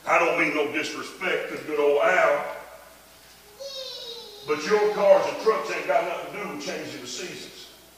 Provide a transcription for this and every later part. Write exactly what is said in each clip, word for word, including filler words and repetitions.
I don't mean no disrespect to good old Al, but your cars and trucks ain't got nothing to do with changing the seasons.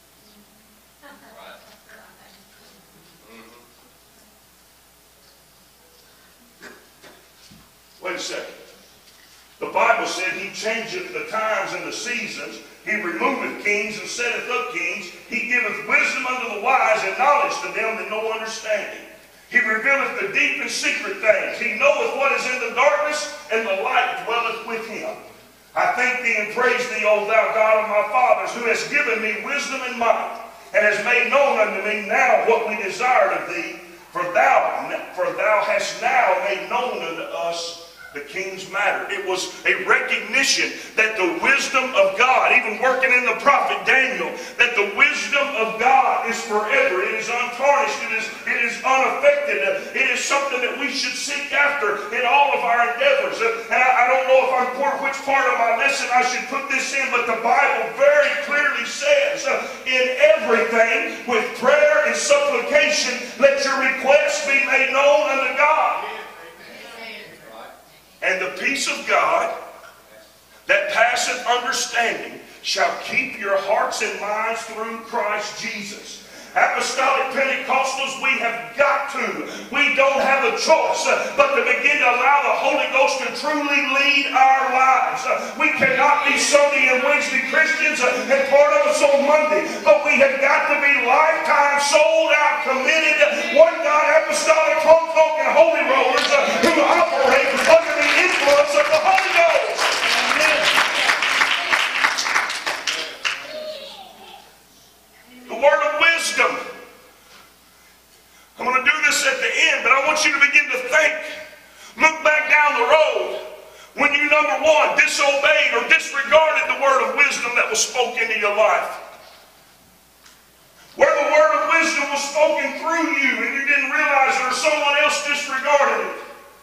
Wait a second. The Bible said he changeth the times and the seasons. He removeth kings and setteth up kings. He giveth wisdom unto the wise and knowledge to them that know understanding. He revealeth the deep and secret things. He knoweth what is in the darkness, and the light dwelleth with him. I thank thee and praise thee, O thou God of my fathers, who hast given me wisdom and might, and hast made known unto me now what we desired of thee. For thou, for thou hast now made known unto us the king's matter. It was a recognition that the wisdom of God, even working in the prophet Daniel, that the wisdom of God is forever. It is untarnished. It is, it is unaffected. It is something that we should seek after in all of our endeavors. And I, I don't know if I'm which part of my lesson I should put this in, but the Bible very clearly says, uh, in everything, with prayer and supplication, let your requests be made known unto God. And the peace of God that passeth understanding shall keep your hearts and minds through Christ Jesus. Apostolic Pentecostals, we have got to. We don't have a choice uh, but to begin to allow the Holy Ghost to truly lead our lives. Uh, we cannot be Sunday and Wednesday Christians uh, and part of us on Monday, but we have got to be lifetime, sold out, committed, one God, apostolic, tongue-talking, holy rollers uh, who operate under the influence of the Holy Ghost. Amen. The word of wisdom. I'm going to do this at the end, but I want you to begin to think. Look back down the road when you, number one, disobeyed or disregarded the word of wisdom that was spoken into your life. Where the word of wisdom was spoken through you and you didn't realize it or someone else disregarded it.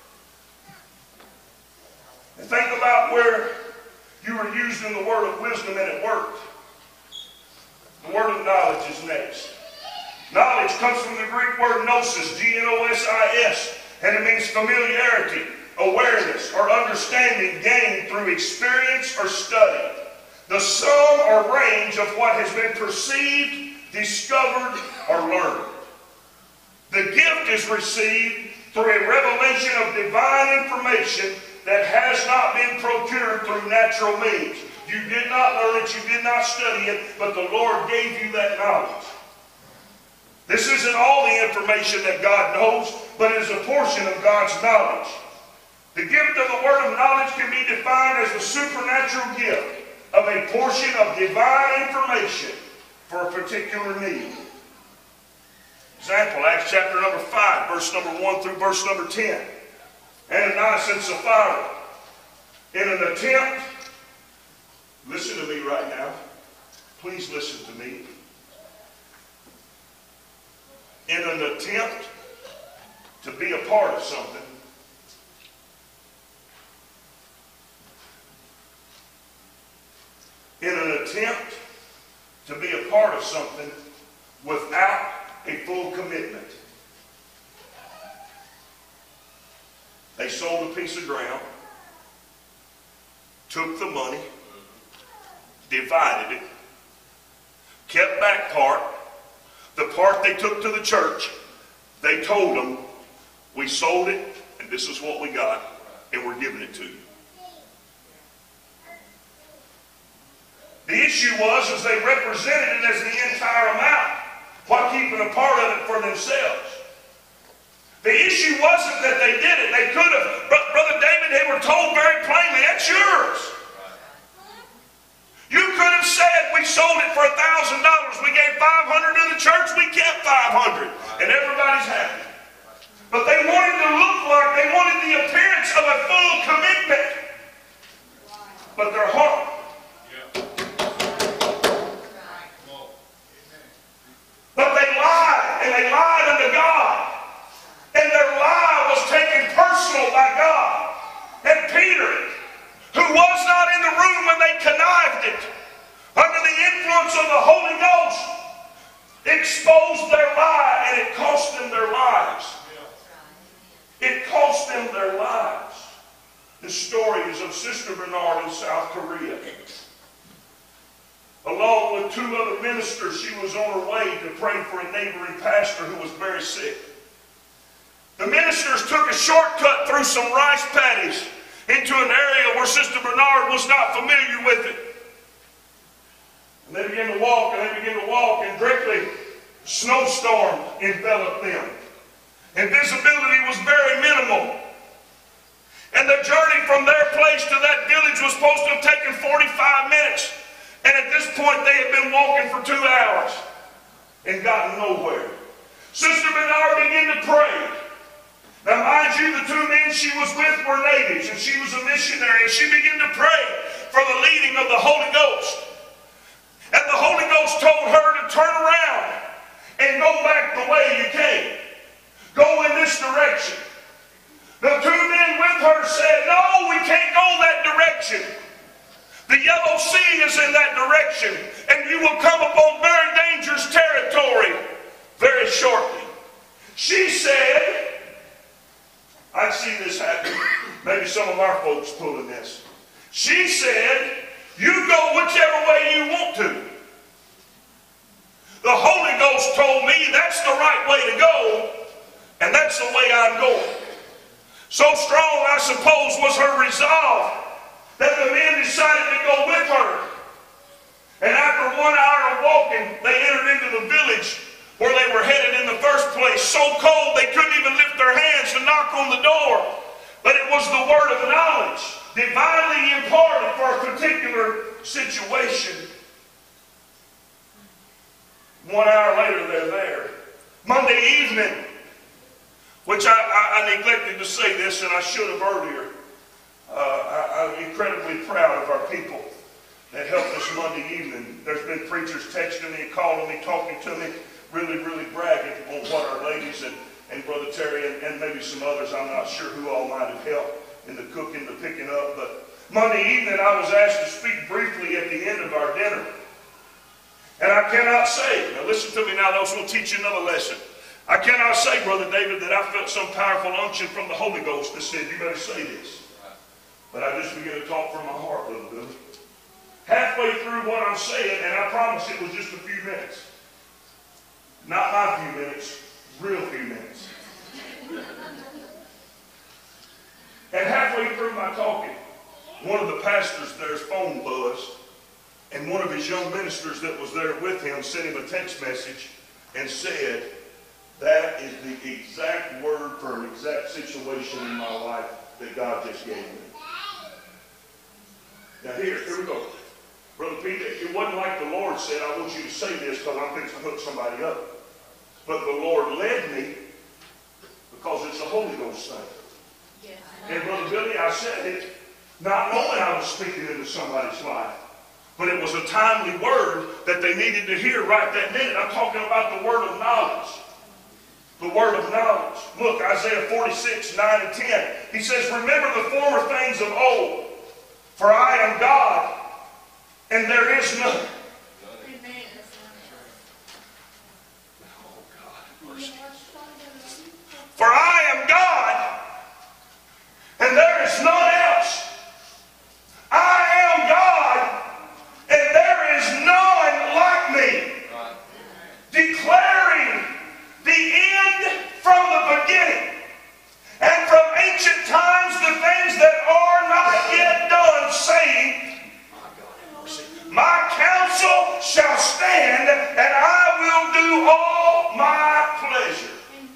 And think about where you were using the word of wisdom and it worked. The word of knowledge is next. Knowledge comes from the Greek word gnosis, G N O S I S, and it means familiarity, awareness, or understanding gained through experience or study. The sum or range of what has been perceived, discovered, or learned. The gift is received through a revelation of divine information that has not been procured through natural means. You did not learn it, you did not study it, but the Lord gave you that knowledge. This isn't all the information that God knows, but it is a portion of God's knowledge. The gift of the word of knowledge can be defined as the supernatural gift of a portion of divine information for a particular need. Example, Acts chapter number five, verse number one through verse number ten. Ananias and Sapphira, in an attempt, listen to me right now. Please listen to me. In an attempt to be a part of something, in an attempt to be a part of something without a full commitment. They sold a piece of ground, took the money, divided it, kept back part. The part they took to the church, they told them, we sold it, and this is what we got, and we're giving it to you. The issue was, is they represented it as the entire amount, while keeping a part of it for themselves. The issue wasn't that they did it. They could have. Brother David, they were told very plainly, that's yours. You could have said, we sold it for a thousand dollars. We gave five hundred to the church. We kept five hundred. And everybody's happy. But they wanted to look like, they wanted the appearance of a full commitment. But their heart. But they lied, and they lied unto God. And their lie was taken personal by God. And Peter, who was not in the room when they connived it, under the influence of the Holy Ghost, exposed their lie, and it cost them their lives. cost them their lives. The story is of Sister Bernard in South Korea. Along with two other ministers, she was on her way to pray for a neighboring pastor who was very sick. The ministers took a shortcut through some rice paddies into an area where Sister Bernard was not familiar with it. And they began to walk, and they began to walk, and directly snowstorm enveloped them. And visibility was very minimal. And the journey from their place to that village was supposed to have taken forty-five minutes. And at this point, they had been walking for two hours and gotten nowhere. Sister Bernard began to pray. Now, mind you, the two men she was with were natives, and she was a missionary, and she began to pray for the leading of the Holy Ghost. And the Holy Ghost told her to turn around and go back the way you came. Go in this direction. The two men with her said, no, we can't go that direction. The Yellow Sea is in that direction, and you will come upon very dangerous territory very shortly. She said, I see this happen. Maybe some of our folks pulling this. She said, you go whichever way you want to. The Holy Ghost told me that's the right way to go, and that's the way I'm going. So strong, I suppose, was her resolve that the men decided to go with her. And after one hour of walking, they entered into the village where they were headed in the first place. So cold they couldn't even lift their hands to knock on the door. But it was the word of knowledge, divinely imparted for a particular situation. One hour later, they're there. Monday evening, which I, I, I neglected to say this, and I should have earlier. Uh, I, I'm incredibly proud of our people that helped us Monday evening. There's been preachers texting me, calling me, talking to me, really, really bragging on what our ladies and, and Brother Terry and, and maybe some others, I'm not sure who all might have helped in the cooking, the picking up. But Monday evening I was asked to speak briefly at the end of our dinner. And I cannot say, now listen to me now, those will teach you another lesson. I cannot say, Brother David, that I felt some powerful unction from the Holy Ghost that said, you better say this. But I just began to talk from my heart a little bit. Halfway through what I'm saying, and I promise it was just a few minutes. Not my few minutes, real few minutes. And halfway through my talking, one of the pastors there's phone buzzed, and one of his young ministers that was there with him sent him a text message and said, that is the exact word for an exact situation in my life that God just gave me. Now here, here we go. Brother Peter, it wasn't like the Lord said, I want you to say this because I'm fixing to hook somebody up. But the Lord led me because it's a Holy Ghost thing. Yes. And Brother Billy, I said it not knowing I was speaking into somebody's life. But it was a timely word that they needed to hear right that minute. I'm talking about the word of knowledge. The word of knowledge. Look, Isaiah forty-six, nine and ten. He says, remember the former things of old, for I am God, and there is none. Oh, God, mercy. For I am God, and there is none else. I am God, and there is none like me. Declaring the end from the beginning, and from ancient times the things that are not yet done, saying, my counsel shall stand, and I will do all my pleasure.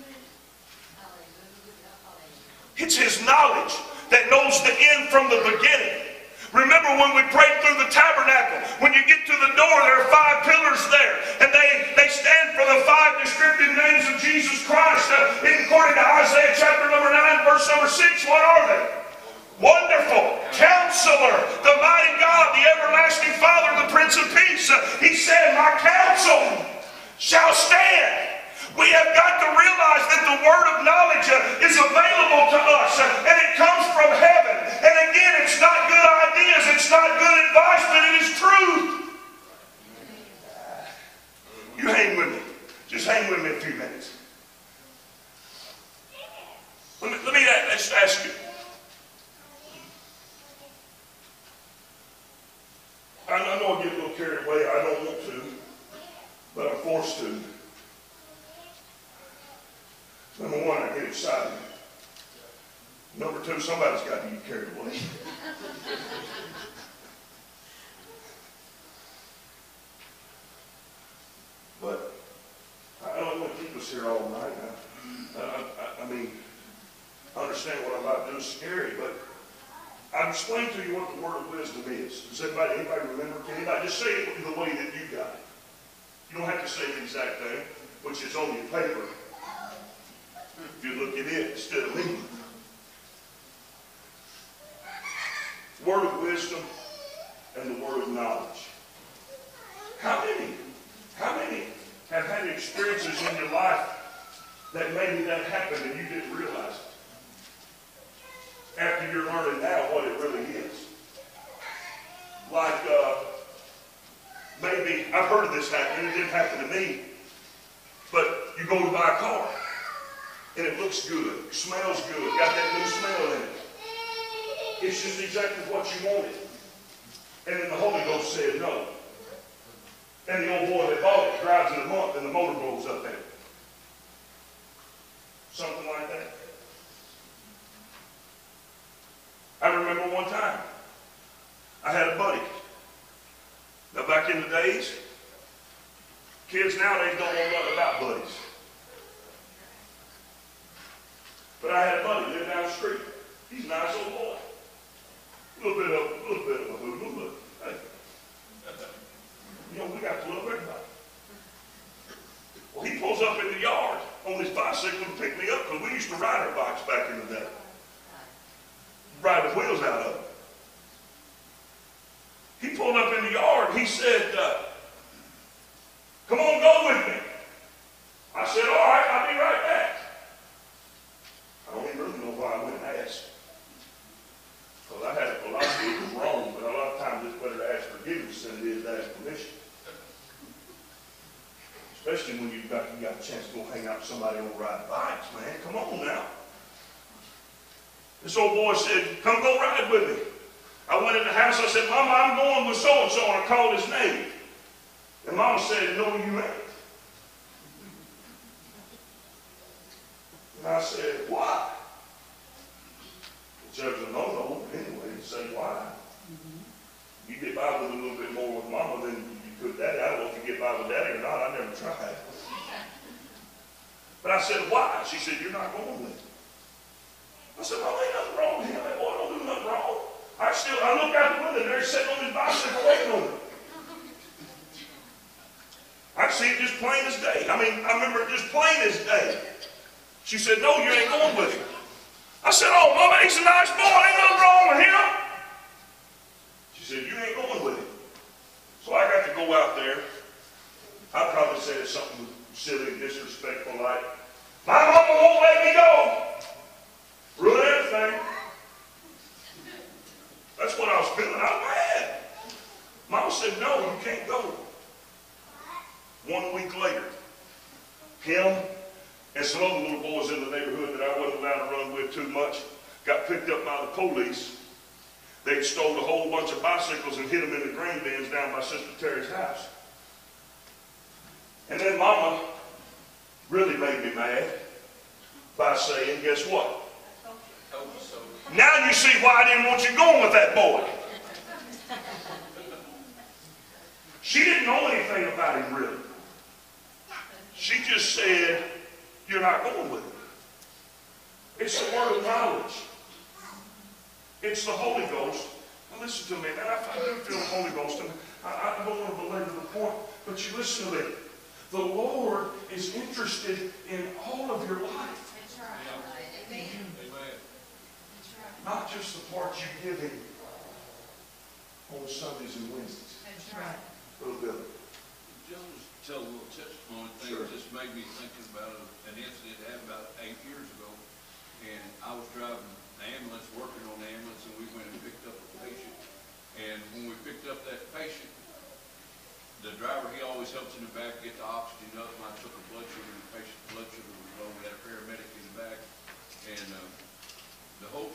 It's his knowledge that knows the end from the beginning. Remember when we prayed through the tabernacle, when you get to the door, there are five pillars there, and they, they stand for the five descriptive names of Jesus Christ. Uh, according to Isaiah chapter number nine, verse number six, what are they? Wonderful, Counselor, the mighty God, the everlasting Father, the Prince of Peace. Uh, he said, my counsel shall stand. We have got to realize that the word of knowledge uh, is available to us, uh, and it comes from heaven. And again, it's not good ideas, it's not good advice, but it is truth. You hang with me. Just hang with me a few minutes. Let me, let me just ask you. I know I get a little carried away. I don't want to, but I'm forced to. Number one, I get excited. Number two, somebody's got to get carried away. But I don't want to keep us here all night. I, I, I mean, I understand what I'm about to do is scary, but I've explained to you what the word of wisdom is. Does anybody, anybody remember? Can anybody just say it the way that you got it? You don't have to say the exact thing, which is on your paper. If you look at it instead of me. Word of wisdom and the word of knowledge. How many, how many have had experiences in your life that maybe that happened and you didn't realize it? After you're learning now what it really is. Like, uh, maybe, I've heard of this happening, it didn't happen to me, but you go to buy a car, and it looks good, smells good, got that new smell in it. It's just exactly what you wanted. And then the Holy Ghost said no. And the old boy that bought it drives it a month and the motor blows up in it. Something like that. I remember one time, I had a buddy. Now back in the days, kids nowadays don't know nothing about buddies. But I had a buddy live down the street. He's a nice old boy. A little bit of a little bit of a hoodlum, but hey, you know, we got to love everybody. Well, he pulls up in the yard on his bicycle to pick me up because we used to ride our bikes back in the day. Ride the wheels out of it. He pulled up in the yard. He said, uh, come on, go with me. I said, all right, I'll be right back. I don't even really know why I went and asked. Because I had a philosophy it was wrong, but a lot of times it's better to ask forgiveness than it is to ask permission. Especially when you've got, you got a chance to go hang out with somebody on ride bikes, man. Come on now. This old boy said, come go ride with me. I went in the house, I said, Mama, I'm going with so-and-so, and I called his name. And Mama said, no, you ain't. And I said, why? The judge said, no, no, anyway, he said, why? Mm-hmm. You get by with a little bit more with Mama than you could Daddy. I don't know if you get by with Daddy or not, I never tried. But I said, why? She said, you're not going with me. I said, Mama, ain't nothing wrong with him. That boy don't do nothing wrong. I still, I look out the window and there he's sitting on his bicycle waiting on me. I see it just plain as day. I mean, I remember it just plain as day. She said, no, you ain't going with him. I said, oh, Mama, he's a nice boy. Ain't nothing wrong with him. She said, you ain't going with him. So I got to go out there. I probably said something silly, disrespectful, like, my mama won't let me go. Ruin everything. That's what I was feeling. I was mad. Mama said, no, you can't go. One week later, him and some other little boys in the neighborhood that I wasn't allowed to run with too much got picked up by the police. They'd stole a whole bunch of bicycles and hid them in the grain bins down by Sister Terry's house. And then Mama really made me mad by saying, guess what? Now you see why I didn't want you going with that boy. She didn't know anything about him really. She just said, you're not going with him. It's the word of knowledge. It's the Holy Ghost. Now listen to me, man. I, I do feel the Holy Ghost, and I, I don't want to belabor the point, but you listen to me. The Lord is interested in all of your life. That's right. Amen. Amen. Not just the part you give him on Sundays and Wednesdays. That's right. Little Billy. Just tell a little testimony thing. Sure. Just made me thinking about an incident that happened about eight years ago. And I was driving the ambulance, working on the ambulance, and we went and picked up a patient. And when we picked up that patient, the driver, he always helps in the back get the oxygen up. And I took a blood sugar, and the patient's blood sugar was low. We had a paramedic in the back. And uh,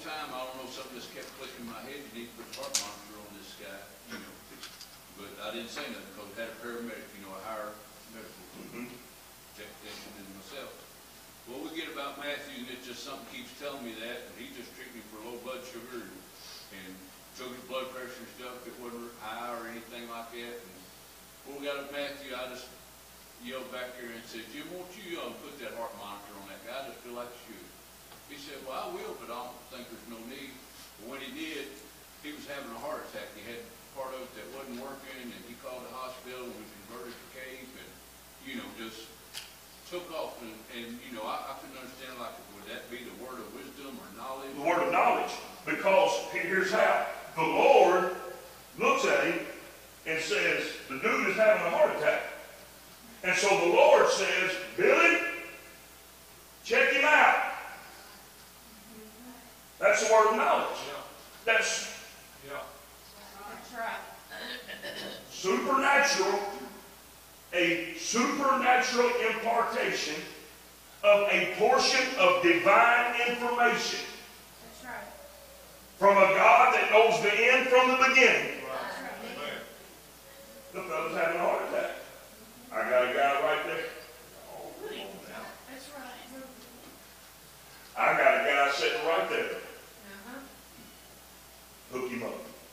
time, I don't know, something just kept clicking in my head, you need to put a heart monitor on this guy, you know. But I didn't say nothing because I had a paramedic, you know, a higher medical Mm-hmm. technician than myself. Well, we get about Matthew, and it just something keeps telling me that, and he just treated me for low blood sugar and, and took his blood pressure and stuff. It wasn't high or anything like that. And when we got up Matthew, I just yelled back here and said, Jim, won't you um, put that heart monitor on that guy? I just feel like you should. He said, well, I will, but I don't think there's no need. But when he did, he was having a heart attack. He had part of it that wasn't working, and he called the hospital and was converted to cave, and, you know, just took off. And, and you know, I, I couldn't understand, like, would that be the word of wisdom or knowledge? The word of knowledge. Because here's how. The Lord looks at him and says, the dude is having a heart attack. And so the Lord says, Billy, check him out. That's the word of knowledge. Yeah. That's Yeah. That's right. supernatural, a supernatural impartation of a portion of divine information That's right. from a God that knows the end from the beginning. That's right. Amen. The fellow's having a heart attack. I got a guy right there. That's right. I got a guy sitting right there. Uh-huh. Hook him up.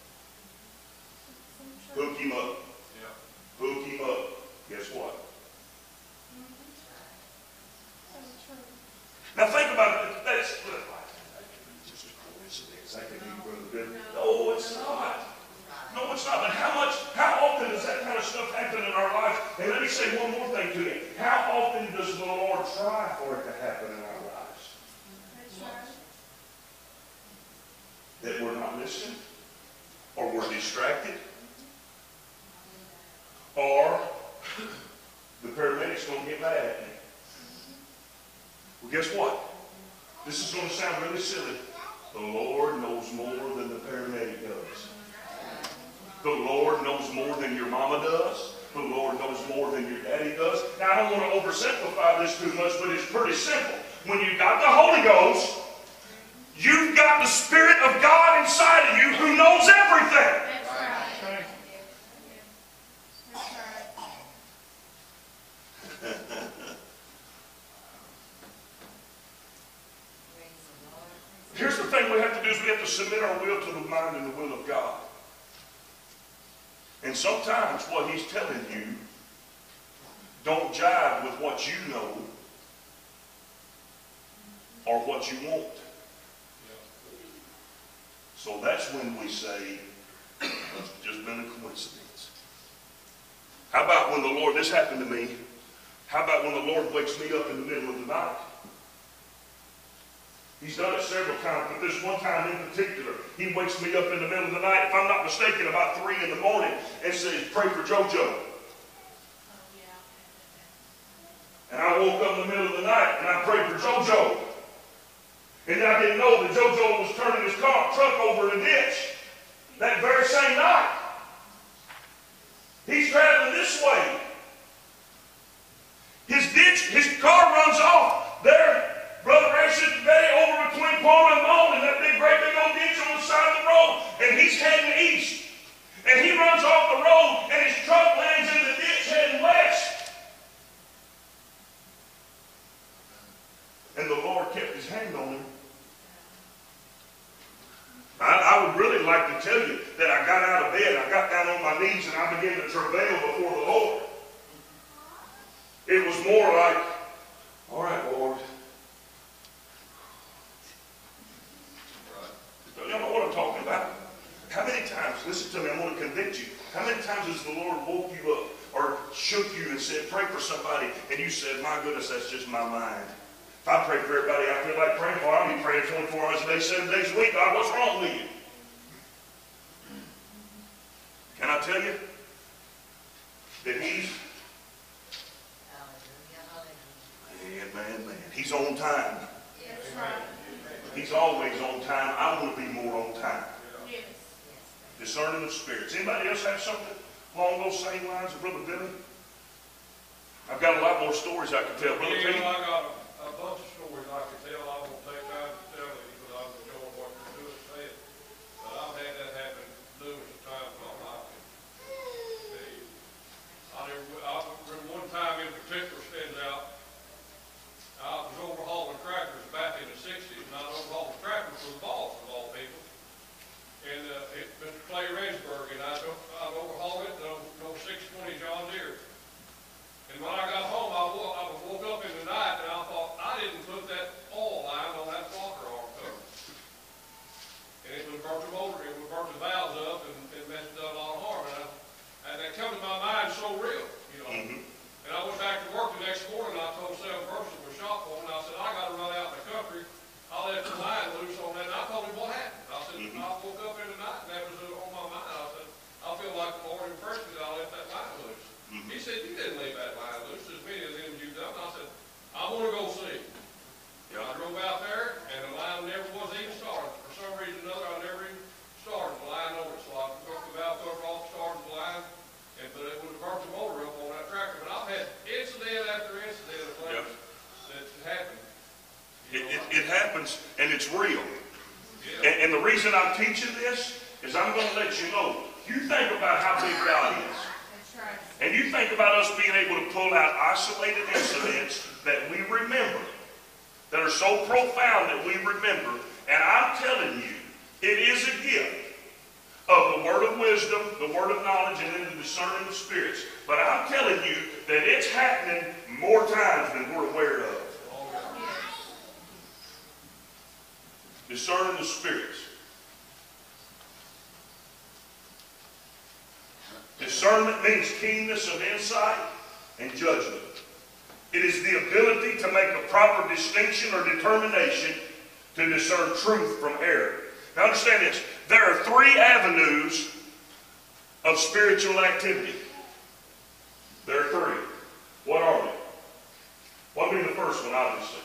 Hook him up. Yeah. Hook him up. Guess what? Now think about it. That's just a coincidence. I can be Brother Billy. No, it's not. No, it's not. But how much, how often does that kind of stuff happen in our lives? And let me say one more thing to you. How often does the Lord try for it to happen in our lives? That's right. That we're not listening? Or we're distracted? Or the paramedic's going to get mad at me? Well, guess what? This is going to sound really silly. The Lord knows more than the paramedic does. The Lord knows more than your mama does. The Lord knows more than your daddy does. Now, I don't want to oversimplify this too much, but it's pretty simple. When you've got the Holy Ghost, you've got the Spirit of God inside of you who knows everything. That's right. That's right. Here's the thing we have to do is we have to submit our will to the mind and the will of God. And sometimes what he's telling you don't jive with what you know or what you want. So that's when we say, it's just been a coincidence. How about when the Lord, this happened to me, how about when the Lord wakes me up in the middle of the night? He's done it several times, but this one time in particular, he wakes me up in the middle of the night, if I'm not mistaken, about three in the morning, and says, pray for JoJo. Oh, yeah. And I woke up in the middle of the night, and I prayed for JoJo. And then I didn't know that JoJo was turning his car, truck over in a ditch that very same night. He's traveling this way. His ditch, his car runs off there. Brother Rashid Bay over between Paul and Moan and that big, great big old ditch on the side of the road. And he's heading east. And he runs off the road and his truck lands in the ditch heading west. And the Lord kept his hand on him. I, I would really like to tell you that I got out of bed, I got down on my knees and I began to travail before the Lord. It was more like, all right, Lord. Y'all know what I'm talking about? How many times, listen to me, I'm going to convict you. How many times has the Lord woke you up or shook you and said, pray for somebody, and you said, my goodness, that's just my mind. If I pray for everybody I feel like praying for, I'll be praying twenty-four hours a day, seven days a week. God, what's wrong with you? Can I tell you that he's, man, man, man, he's on time. That's right. He's always on time. I want to be more on time. Yes. Discerning of spirits. Anybody else have something along those same lines of Brother Billy? I've got a lot more stories I could tell. Brother You know, Pete? I got a, a bunch of stories I could tell. I won't take time to tell you, but I'm enjoying what you're it's real. And, and the reason I'm teaching this is I'm going to let you know. You think about how big God is. That's right. And you think about us being able to pull out isolated incidents that we remember, that are so profound that we remember. And I'm telling you, it is a gift of the word of wisdom, the word of knowledge, and then the discerning of spirits. But I'm telling you that it's happening more times than we're aware of. Discerning the spirits. Discernment means keenness of insight and judgment. It is the ability to make a proper distinction or determination to discern truth from error. Now understand this. There are three avenues of spiritual activity. There are three. What are they? What would be the first one, obviously?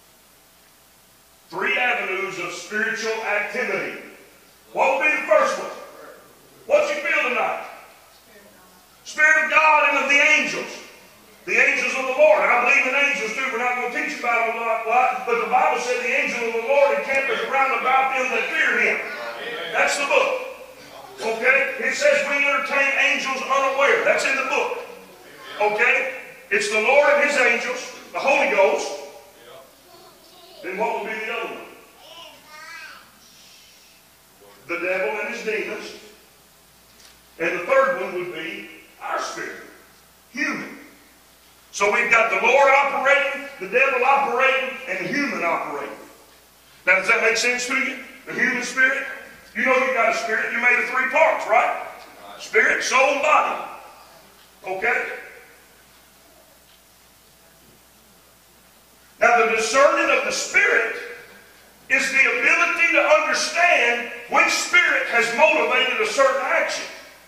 Three avenues of spiritual activity. What would be the first one? What you feel tonight? Spirit of God and of the angels. The angels of the Lord. And I believe in angels too. We're not going to teach about them a lot, lot, but the Bible said the angel of the Lord encampeth round about them that fear him. That's the book. Okay? It says we entertain angels unaware. That's in the book. Okay? It's the Lord and his angels, the Holy Ghost. Then what would be the other one? The devil and his demons. And the third one would be our spirit. Human. So we've got the Lord operating, the devil operating, and the human operating. Now does that make sense to you? The human spirit? You know you've got a spirit. You're made of three parts, right? Spirit, soul, and body. Okay? Now the discerning of the spirit is the ability to understand which spirit has motivated a certain action.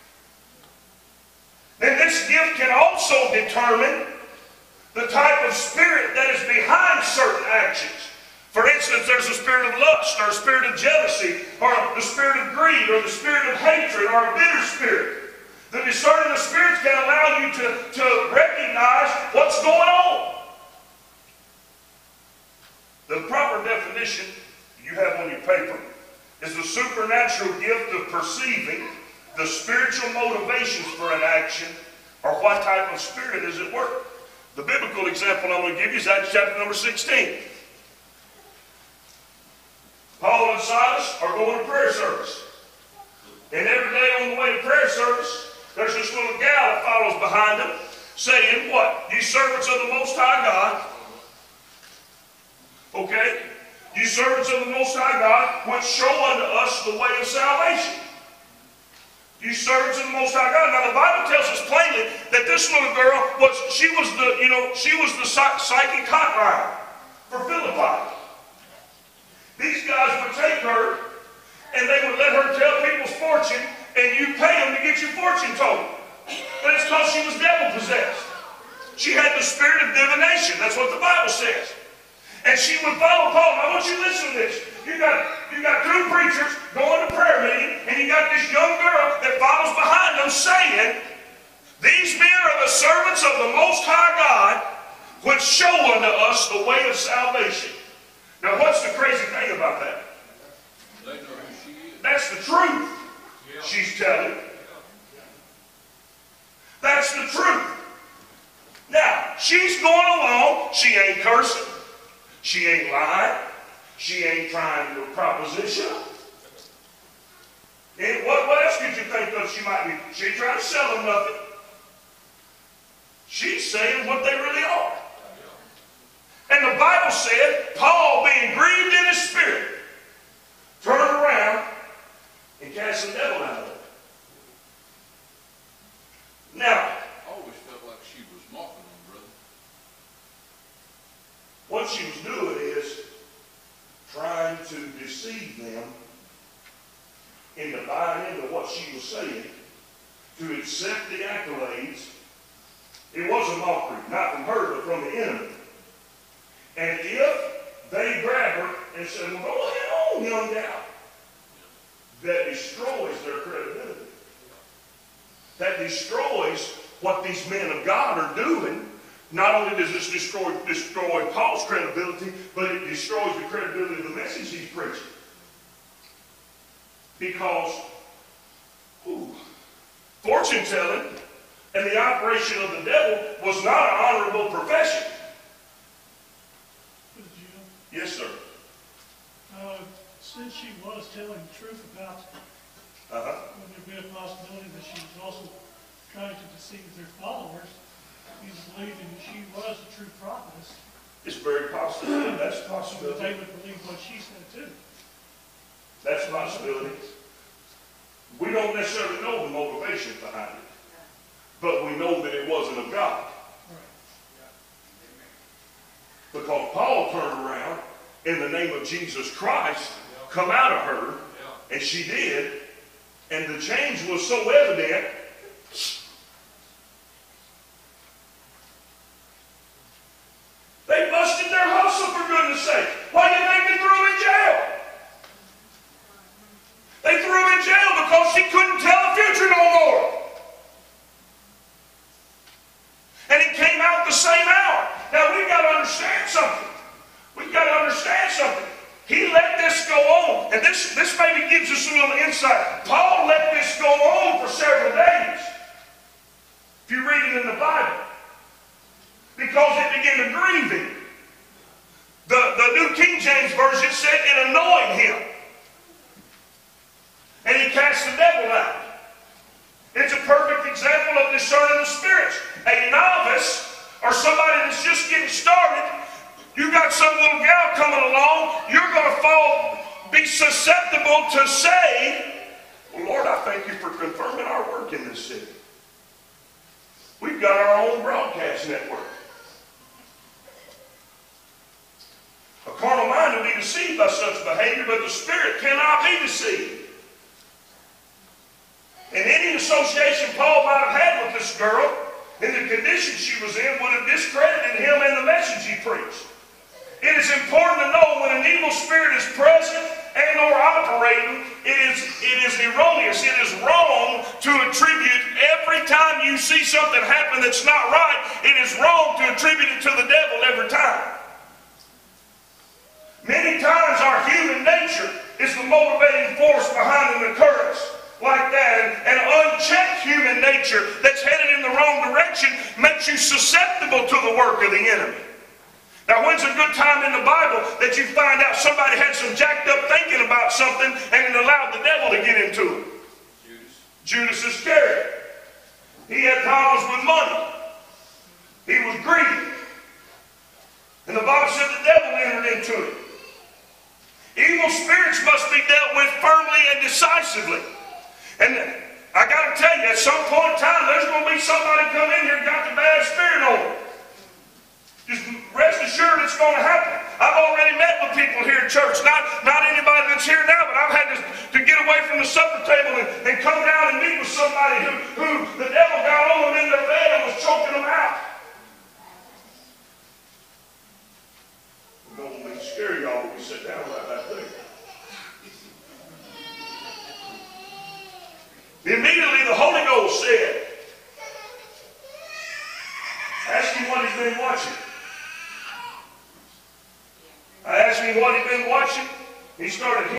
Then this gift can also determine the type of spirit that is behind certain actions. For instance, there's a spirit of lust, or a spirit of jealousy, or the spirit of greed, or the spirit of hatred, or a bitter spirit. The discerning of spirits can allow you to, to recognize what's going on. The proper definition you have on your paper is the supernatural gift of perceiving the spiritual motivations for an action, or what type of spirit is at work. The biblical example I'm going to give you is Acts chapter number sixteen. Paul and Silas are going to prayer service. And every day on the way to prayer service, there's this little gal that follows behind them, saying, what? Ye servants of the Most High God. Okay? Ye servants of the Most High God, which show unto us the way of salvation. You servants of the Most High God. Now the Bible tells us plainly that this little girl was, she was the, you know, she was the psychic hotline for Philippi. These guys would take her and they would let her tell people's fortune, and you pay them to get your fortune told. But it's because she was devil possessed. She had the spirit of divination. That's what the Bible says. And she would follow Paul. Now I want you to listen to this. You got, you got two preachers going to prayer meeting, and you got this young girl that follows behind them saying, these men are the servants of the Most High God, which show unto us the way of salvation. Now what's the crazy thing about that? They know who she is. That's the truth she's telling. That's the truth. Now, she's going along. She ain't cursing. She ain't lying. She ain't trying to proposition. And what, what else could you think of she might be? She ain't trying to sell them nothing. She's saying what they really are. And the Bible said, Paul, being grieved in his spirit, turned around and cast the devil out of her. Now, I always felt like she was mocking them, brother. what she was doing is trying to deceive them into buying into what she was saying, to accept the accolades. It was a mockery, not from her, but from the enemy. And if they grab her and say, well, go ahead on, young gal, that destroys their credibility. That destroys what these men of God are doing Not only does this destroy, destroy Paul's credibility, but it destroys the credibility of the message he's preaching. Because ooh, fortune telling and the operation of the devil was not an honorable profession. Brother Jim, Yes, sir. uh, since she was telling the truth about, Uh-huh. would there be a possibility that she was also trying to deceive their followers into believing that she was a true prophetess, It's very possible. That's a so that possibility. they would believe what she said too? That's a possibility. We don't necessarily know the motivation behind it, but we know that it wasn't of God. Right. Because Paul turned around in the name of Jesus Christ, come out of her, and she did, and the change was so evident. They busted their hustle, for goodness sake. Why do you think they threw him in jail? They threw him in jail because she couldn't tell the future no more. And he came out the same hour. Now we've got to understand something. We've got to understand something. He let this go on. And this, this maybe gives us a little insight. Paul let this go on for several days. If you read it in the Bible. Because it began to grieve him. The, the New King James Version said it annoyed him. And he cast the devil out. It's a perfect example of discerning the spirits. A novice, or somebody that's just getting started, you got some little gal coming along, you're going to fall, be susceptible to say, well, Lord, I thank you for confirming our work in this city. We've got our own broadcast network. A carnal mind will be deceived by such behavior, but the spirit cannot be deceived. And any association Paul might have had with this girl, in the condition she was in, would have discredited him and the message he preached. It is important to know when an evil spirit is present and or operating, it is, it is erroneous. It is wrong to attribute every time you see something happen that's not right, it is wrong to attribute it to the devil every time. Many times our human nature is the motivating force behind an occurrence like that. And, and unchecked human nature that's headed in the wrong direction makes you susceptible to the work of the enemy. Now, when's a good time in the Bible that you find out somebody had some jacked up thinking about something and it allowed the devil to get into it? Judas. Judas Iscariot. He had problems with money. He was greedy. And the Bible said the devil entered into it. Evil spirits must be dealt with firmly and decisively. And I got to tell you, at some point in time, there's going to be somebody come in here and got the bad spirit on them. Just rest assured it's going to happen. I've already met with people here at church. Not, not anybody that's here now, but I've had to, to get away from the supper table and, and come down and meet with somebody who, who the devil got on them in their bed and was choking them out. We don't want to scare y'all when we sit down right back there. Immediately the Holy Ghost said, ask him what he's been watching. I asked him what he'd been watching. He started